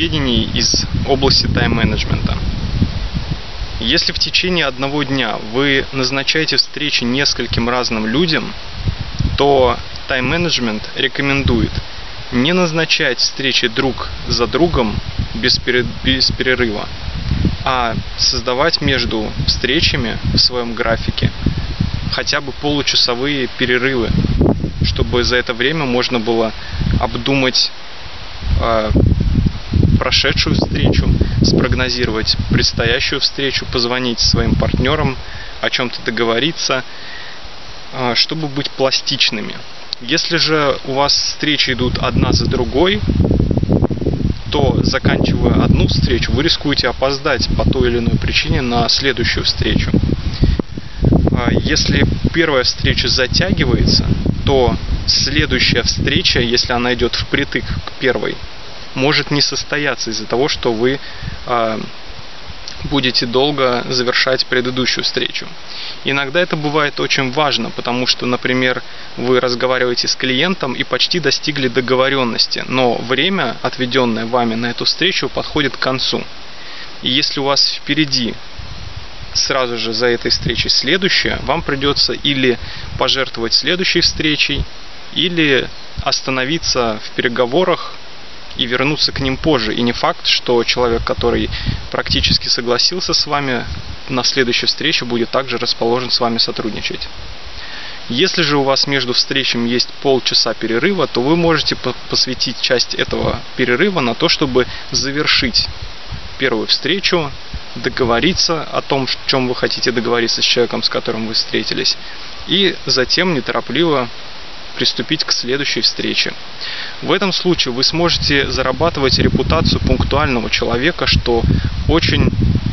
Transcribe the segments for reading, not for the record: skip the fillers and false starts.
сведений из области тайм-менеджмента. Если в течение одного дня вы назначаете встречи нескольким разным людям, то тайм-менеджмент рекомендует не назначать встречи друг за другом без перерыва, а создавать между встречами в своем графике хотя бы получасовые перерывы, чтобы за это время можно было обдумать прошедшую встречу, спрогнозировать предстоящую встречу, позвонить своим партнерам, о чем-то договориться, чтобы быть пластичными. Если же у вас встречи идут одна за другой, то, заканчивая одну встречу, вы рискуете опоздать по той или иной причине на следующую встречу. Если первая встреча затягивается, то следующая встреча, если она идет впритык к первой, может не состояться из-за того, что вы будете долго завершать предыдущую встречу. Иногда это бывает очень важно, потому что, например, вы разговариваете с клиентом и почти достигли договоренности, но время, отведенное вами на эту встречу, подходит к концу. И если у вас впереди сразу же за этой встречей следующая, вам придется или пожертвовать следующей встречей, или остановиться в переговорах и вернуться к ним позже. И не факт, что человек, который практически согласился с вами, на следующей встрече будет также расположен с вами сотрудничать. Если же у вас между встречами есть полчаса перерыва, то вы можете посвятить часть этого перерыва на то, чтобы завершить первую встречу, договориться о том, в чем вы хотите договориться с человеком, с которым вы встретились, и затем неторопливо приступить к следующей встрече. В этом случае вы сможете зарабатывать репутацию пунктуального человека, что очень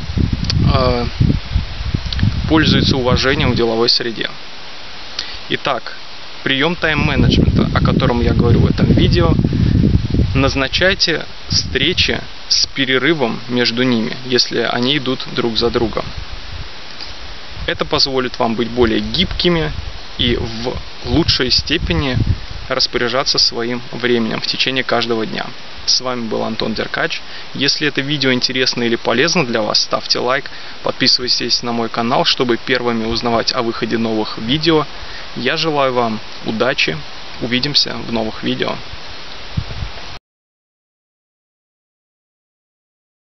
пользуется уважением в деловой среде. Итак, прием тайм-менеджмента, о котором я говорю в этом видео. Назначайте встречи с перерывом между ними, если они идут друг за другом. Это позволит вам быть более гибкими и в лучшей степени распоряжаться своим временем в течение каждого дня. С вами был Антон Деркач. Если это видео интересно или полезно для вас, ставьте лайк, подписывайтесь на мой канал, чтобы первыми узнавать о выходе новых видео. Я желаю вам удачи, увидимся в новых видео.